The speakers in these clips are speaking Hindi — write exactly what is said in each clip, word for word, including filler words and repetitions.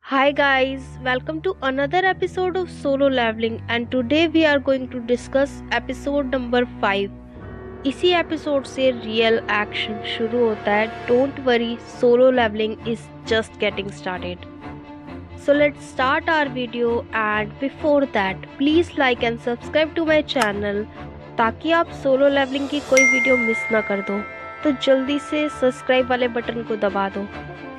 Hi guys, welcome to another episode of Solo Leveling and today we are going to discuss episode number five. इसी एपिसोड से रियल एक्शन शुरू होता है. Don't worry, solo leveling is just getting started. So let's start our video and before that please like and subscribe to my channel ताकि आप सोलो लेवलिंग की कोई वीडियो मिस ना कर दो. तो जल्दी से सब्सक्राइब वाले बटन को दबा दो.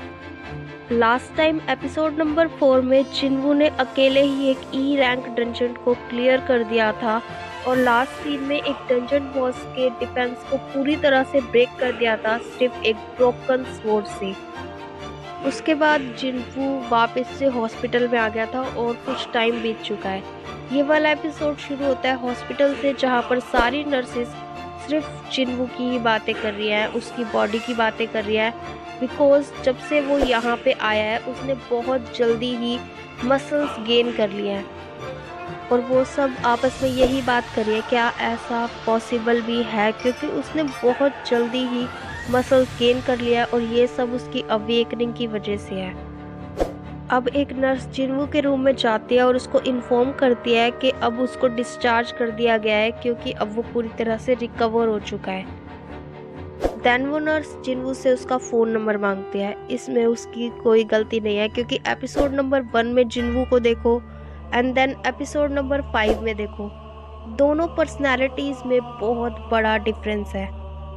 Last time episode number four में जिनवू ने अकेले ही एक ई रैंक डंजन को क्लियर कर दिया था और लास्ट सीन में एक डंजन बॉस के डिफेंस को पूरी तरह से ब्रेक कर दिया था सिर्फ एक ब्रोकन स्वॉर्ड से. उसके बाद जिनवू वापस से हॉस्पिटल में आ गया था और कुछ टाइम बीत चुका है. ये वाला एपिसोड शुरू होता है हॉस्पिटल से जहाँ पर सारी नर्सेस सिर्फ जिनवू की ही बातें कर रही है, उसकी बॉडी की बातें कर रही है. बिकॉज जब से वो यहाँ पे आया है उसने बहुत जल्दी ही मसल्स गेन कर लिए हैं और वो सब आपस में यही बात करी है क्या ऐसा पॉसिबल भी है, क्योंकि उसने बहुत जल्दी ही मसल्स गेन कर लिया है और ये सब उसकी अवेकनिंग की वजह से है. अब एक नर्स जिनवू के रूम में जाती है और उसको इन्फॉर्म करती है कि अब उसको डिस्चार्ज कर दिया गया है क्योंकि अब वो पूरी तरह से रिकवर हो चुका है. देन वो नर्स जिनवू से उसका फ़ोन नंबर मांगती है. इसमें उसकी कोई गलती नहीं है क्योंकि एपिसोड नंबर वन में जिनवू को देखो and then episode number five में देखो, दोनों पर्सनालिटीज़ में बहुत बड़ा डिफरेंस है.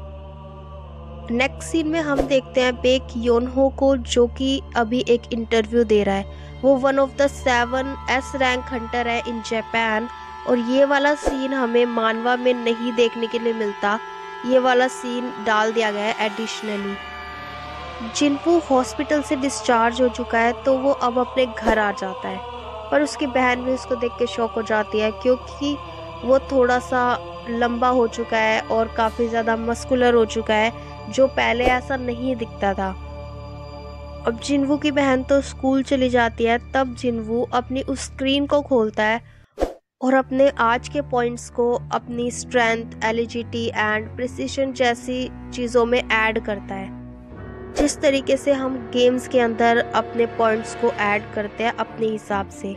नेक्स्ट सीन में हम देखते हैं बेक योनहो को जो कि अभी एक इंटरव्यू दे रहा है. वो one of the seven S rank hunter है इन जापान और ये वाला सीन हमें मानवा में नहीं देखने के लिए मिलता. ये वाला सीन डाल दिया गया है एडिशनली. जिनवू हॉस्पिटल से डिस्चार्ज हो चुका है तो वो अब अपने घर आ जाता है पर उसकी बहन भी उसको देख के शॉक हो जाती है क्योंकि वो थोड़ा सा लंबा हो चुका है और काफ़ी ज़्यादा मस्कुलर हो चुका है जो पहले ऐसा नहीं दिखता था. अब जिनवू की बहन तो स्कूल चली जाती है. तब जिनवू अपनी उस स्क्रीन को खोलता है और अपने आज के पॉइंट्स को अपनी स्ट्रेंथ, एलिजिटी एंड प्रिसिशन जैसी चीज़ों में ऐड करता है, जिस तरीके से हम गेम्स के अंदर अपने पॉइंट्स को ऐड करते हैं अपने हिसाब से.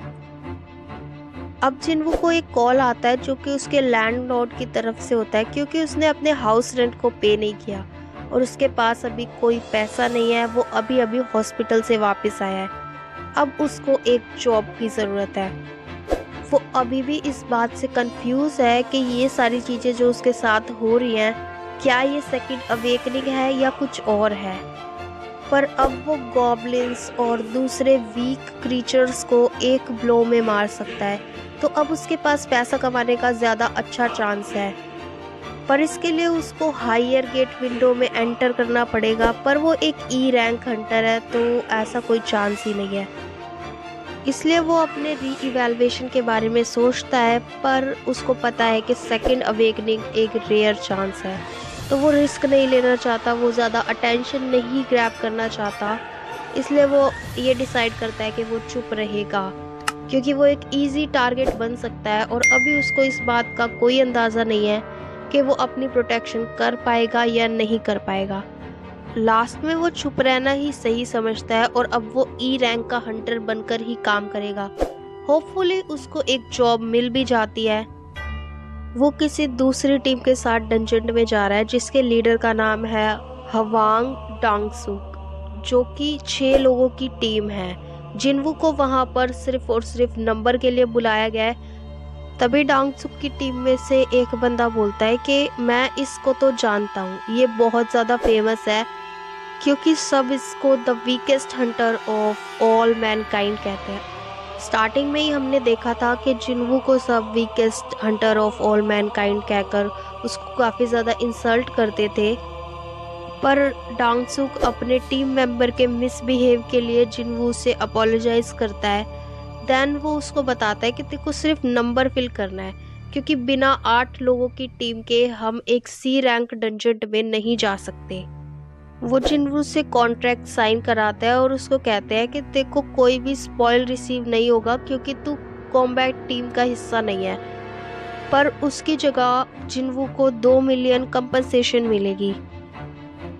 अब जिनवू को एक कॉल आता है जो कि उसके लैंडलॉर्ड की तरफ से होता है क्योंकि उसने अपने हाउस रेंट को पे नहीं किया और उसके पास अभी कोई पैसा नहीं है. वो अभी अभी हॉस्पिटल से वापस आया है. अब उसको एक जॉब की ज़रूरत है. वो अभी भी इस बात से कंफ्यूज है कि ये सारी चीज़ें जो उसके साथ हो रही हैं क्या ये सेकंड अवेकनिंग है या कुछ और है. पर अब वो गॉब्लिन्स और दूसरे वीक क्रीचर्स को एक ब्लो में मार सकता है तो अब उसके पास पैसा कमाने का ज़्यादा अच्छा चांस है. पर इसके लिए उसको हायर गेट विंडो में एंटर करना पड़ेगा पर वो एक ई रैंक हंटर है तो ऐसा कोई चांस ही नहीं है. इसलिए वो अपने री इवैल्यूएशन के बारे में सोचता है पर उसको पता है कि सेकंड अवेकनिंग एक रेयर चांस है तो वो रिस्क नहीं लेना चाहता. वो ज़्यादा अटेंशन नहीं ग्रैब करना चाहता. इसलिए वो ये डिसाइड करता है कि वो चुप रहेगा क्योंकि वो एक इजी टारगेट बन सकता है और अभी उसको इस बात का कोई अंदाज़ा नहीं है कि वो अपनी प्रोटेक्शन कर पाएगा या नहीं कर पाएगा. लास्ट में वो छुप रहना ही सही समझता है और अब वो ई रैंक का हंटर बनकर ही काम करेगा. होपफुली उसको एक जॉब मिल भी जाती है. वो किसी दूसरी टीम के साथ डंजन में जा रहा है जिसके लीडर का नाम है हवांग डांगसुक जो कि छः लोगों की टीम है. जिनवू को वहाँ पर सिर्फ और सिर्फ नंबर के लिए बुलाया गया है. तभी डांगसुक की टीम में से एक बंदा बोलता है कि मैं इसको तो जानता हूँ, ये बहुत ज़्यादा फेमस है क्योंकि सब इसको the weakest hunter of all mankind कहते हैं. स्टार्टिंग में ही हमने देखा था कि जिनवू को सब weakest hunter of all mankind कहकर उसको काफ़ी ज़्यादा इंसल्ट करते थे. पर डांगसुक अपने टीम मेंबर के मिसबिहेव के लिए जिनवू से अपोलोजाइज करता है. देन वो उसको बताता है कि तेरे को सिर्फ नंबर फिल करना है क्योंकि बिना आठ लोगों की टीम के हम एक सी रैंक डंजन में नहीं जा सकते. वो जिनवू से कॉन्ट्रैक्ट साइन कराता है और उसको कहते हैं कि तेरे को कोई भी स्पॉइल रिसीव नहीं होगा क्योंकि तू कॉम्बैट टीम का हिस्सा नहीं है. पर उसकी जगह जिनवू को दो मिलियन कंपनसेशन मिलेगी.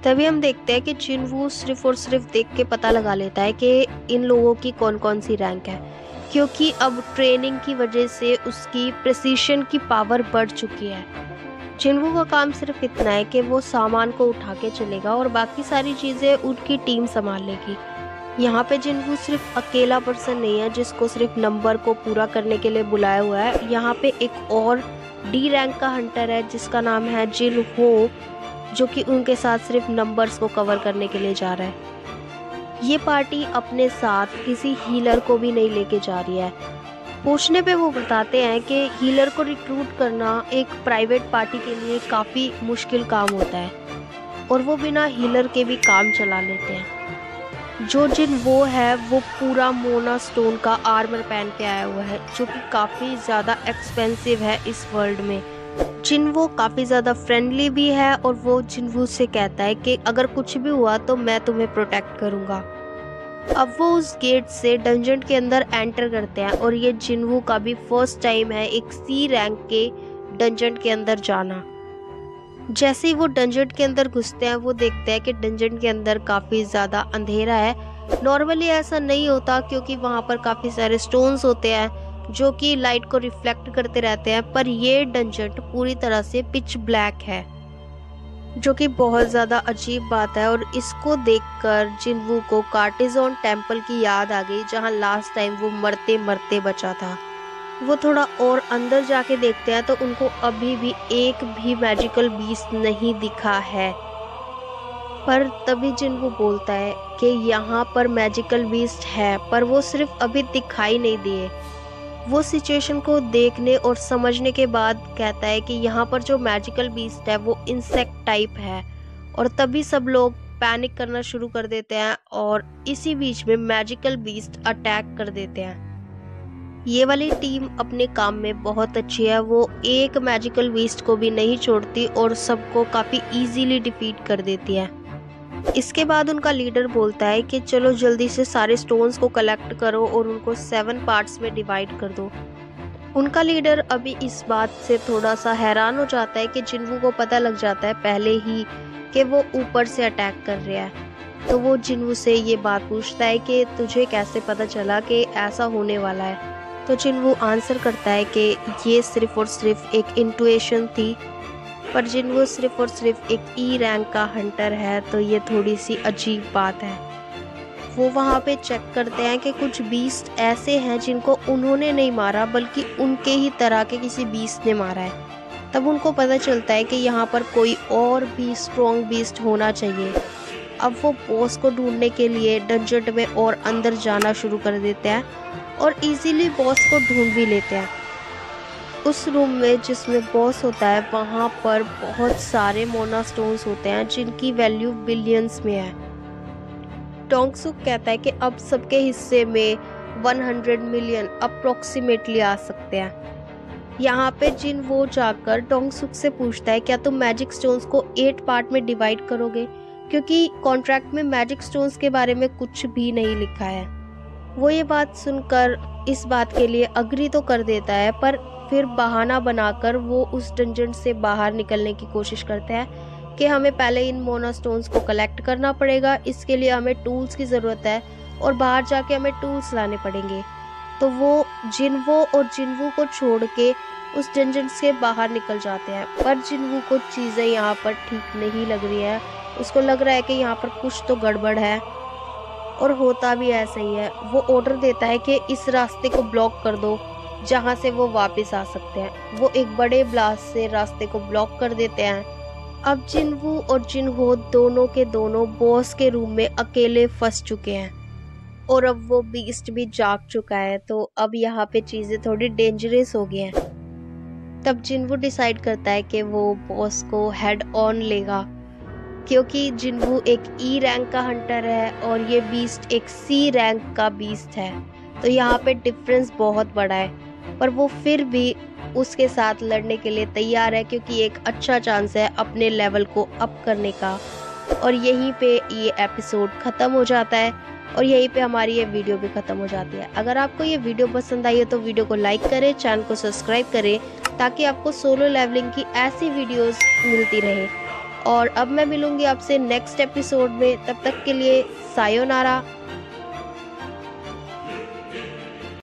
तभी हम देखते हैं कि जिनवू सिर्फ और सिर्फ देख के पता लगा लेता है कि इन लोगों की कौन कौन सी रैंक है, क्योंकि अब ट्रेनिंग की वजह से उसकी प्रिसीशन की पावर बढ़ चुकी है। जिनवू का काम सिर्फ इतना है कि वो सामान को उठा के चलेगा और बाकी सारी चीज़ें उनकी टीम संभाल लेगी। यहाँ पे जिनवू सिर्फ अकेला पर्सन नहीं है जिसको सिर्फ नंबर को पूरा करने के लिए बुलाया हुआ है। यहाँ पे एक और डी रैंक का हंटर है जिसका नाम है जिन हो, जो कि उनके साथ सिर्फ नंबर्स को कवर करने के लिए जा रहा है। ये पार्टी अपने साथ किसी हीलर को भी नहीं लेके जा रही है। पूछने पे वो बताते हैं कि हीलर को रिक्रूट करना एक प्राइवेट पार्टी के लिए काफ़ी मुश्किल काम होता है और वो बिना हीलर के भी काम चला लेते हैं। जो जिन वो है वो पूरा मोना स्टोन का आर्मर पहन के आया हुआ है, जो कि काफ़ी ज़्यादा एक्सपेंसिव है इस वर्ल्ड में। जिनवू काफ़ी ज़्यादा फ्रेंडली भी है और वो जिनवू से कहता है कि अगर कुछ भी हुआ तो मैं तुम्हें प्रोटेक्ट करूँगा। अब वो उस गेट से डंजन के अंदर एंटर करते हैं और ये जिनवू का भी फर्स्ट टाइम है एक सी रैंक के डंजन के अंदर जाना। जैसे ही वो डंजन के अंदर घुसते हैं वो देखते हैं कि डंजन के अंदर काफ़ी ज़्यादा अंधेरा है। नॉर्मली ऐसा नहीं होता क्योंकि वहाँ पर काफ़ी सारे स्टोन्स होते हैं जो कि लाइट को रिफ्लेक्ट करते रहते हैं, पर ये डंजन पूरी तरह से पिच ब्लैक है, जो कि बहुत ज़्यादा अजीब बात है। और इसको देखकर जिनवू को कार्टिजन टेम्पल की याद आ गई जहाँ लास्ट टाइम वो मरते मरते बचा था। वो थोड़ा और अंदर जाके देखते हैं तो उनको अभी भी एक भी मैजिकल बीस्ट नहीं दिखा है, पर तभी जिनवू बोलता है कि यहाँ पर मैजिकल बीस्ट है पर वो सिर्फ अभी दिखाई नहीं दिए। वो सिचुएशन को देखने और समझने के बाद कहता है कि यहाँ पर जो मैजिकल बीस्ट है वो इंसेक्ट टाइप है, और तभी सब लोग पैनिक करना शुरू कर देते हैं और इसी बीच में मैजिकल बीस्ट अटैक कर देते हैं। ये वाली टीम अपने काम में बहुत अच्छी है, वो एक मैजिकल बीस्ट को भी नहीं छोड़ती और सबको काफ़ी इजीली डिफीट कर देती है। इसके बाद उनका लीडर बोलता है कि चलो जल्दी से सारे स्टोन्स को कलेक्ट करो और उनको सेवन पार्ट्स में डिवाइड कर दो। उनका लीडर अभी इस बात से थोड़ा सा हैरान हो जाता है कि जिनवू को पता लग जाता है पहले ही कि वो ऊपर से अटैक कर रहा है। तो वो जिनवू से ये बात पूछता है कि तुझे कैसे पता चला कि ऐसा होने वाला है। तो जिनवू आंसर करता है कि ये सिर्फ और सिर्फ एक इंट्यूशन थी, पर जिनवू सिर्फ और सिर्फ एक ई रैंक का हंटर है तो ये थोड़ी सी अजीब बात है। वो वहाँ पे चेक करते हैं कि कुछ बीस्ट ऐसे हैं जिनको उन्होंने नहीं मारा बल्कि उनके ही तरह के किसी बीस्ट ने मारा है। तब उनको पता चलता है कि यहाँ पर कोई और भी स्ट्रॉन्ग बीस्ट होना चाहिए। अब वो बॉस को ढूंढने के लिए डंजन में और अंदर जाना शुरू कर देते हैं और इजीली बॉस को ढूंढ भी लेते हैं। उस रूम में जिसमें बॉस होता है वहाँ पर बहुत सारे मोना स्टोन्स होते हैं जिनकी वैल्यू बिलियंस में है। डोंगसुक कहता है कि अब सबके हिस्से में सौ मिलियन अप्रोक्सीमेटली आ सकते हैं। यहाँ पे जिन वो जाकर डोंगसुक से पूछता है क्या तुम मैजिक स्टोन्स को एट पार्ट में डिवाइड करोगे, क्योंकि कॉन्ट्रैक्ट में मैजिक स्टोन्स के बारे में कुछ भी नहीं लिखा है। वो ये बात सुनकर इस बात के लिए अग्री तो कर देता है, पर फिर बहाना बनाकर वो उस डंजन से बाहर निकलने की कोशिश करते हैं कि हमें पहले इन मोना स्टोन्स को कलेक्ट करना पड़ेगा, इसके लिए हमें टूल्स की ज़रूरत है और बाहर जाके हमें टूल्स लाने पड़ेंगे। तो वो जिनवो और जिनवू को छोड़ के उस डंजन से बाहर निकल जाते हैं, पर जिनवू को चीज़ें यहाँ पर ठीक नहीं लग रही है। उसको लग रहा है कि यहाँ पर कुछ तो गड़बड़ है, और होता भी ऐसा ही है। वो ऑर्डर देता है कि इस रास्ते को ब्लॉक कर दो जहाँ से वो वापस आ सकते हैं। वो एक बड़े ब्लास्ट से रास्ते को ब्लॉक कर देते हैं। अब जिनवू और जिनहो दोनों के दोनों बॉस के रूम में अकेले फंस चुके हैं और अब वो बीस्ट भी जाग चुका है, तो अब यहाँ पे चीज़ें थोड़ी डेंजरस हो गई हैं। तब जिनवू डिसाइड करता है कि वो बॉस को हेड ऑन लेगा, क्योंकि जिनवू एक ई रैंक का हंटर है और ये बीस्ट एक सी रैंक का बीस्ट है, तो यहाँ पे डिफरेंस बहुत बड़ा है। पर वो फिर भी उसके साथ लड़ने के लिए तैयार है, क्योंकि एक अच्छा चांस है अपने लेवल को अप करने का। और यहीं पे ये एपिसोड ख़त्म हो जाता है और यहीं पे हमारी ये वीडियो भी ख़त्म हो जाती है। अगर आपको ये वीडियो पसंद आई है तो वीडियो को लाइक करें, चैनल को सब्सक्राइब करें, ताकि आपको सोलो लेवलिंग की ऐसी वीडियोस मिलती रहे। और अब मैं मिलूंगी आपसे नेक्स्ट एपिसोड में, तब तक के लिए सायोनारा।